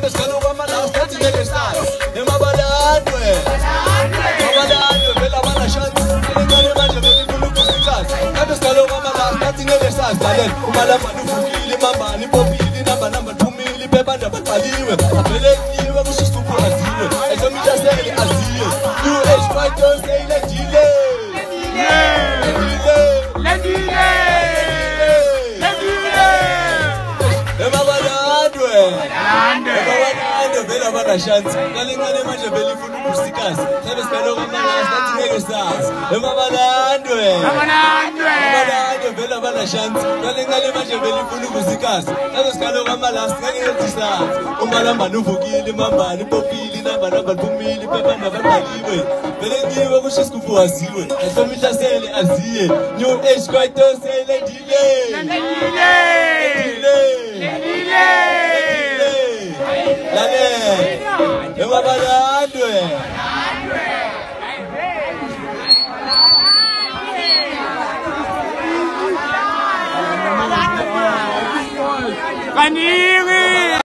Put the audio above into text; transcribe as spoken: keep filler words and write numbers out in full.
Kade skalo kama la stati neke stars. Emabalandwe. Emabalandwe vela bana shant. Ngane manje veli funu kusikas. Kade skalo kama la stati neke stars. Dalen umala manufukili mamba ni popili namba namba tumili beba namba taliwe. Apele niwe kusistupu aziwe. Ezo mitaseli aziwe. New age fighters say le dile. Le dile. Le dile. Le dile. Emabalandwe. Emabalandwe vela bana shant. Ngale ngale manje veli funu kusikas. Kade skalo kama la stati neke stars. Emabalandwe. Emabalandwe. Emabalandwe vela bana shant. Ngale ngale manje veli funu kusikas. Kade skalo kama la stati neke stars. Umalamba nuvukile mambani popili namba namba tumili pepa namba taliwe. Vele ngiwe kusheskufu aziwe. Esomihlasele aziye. New age fighters say le dile. Le dile. Le dile. Lale. Emabalandwe. Kaniri!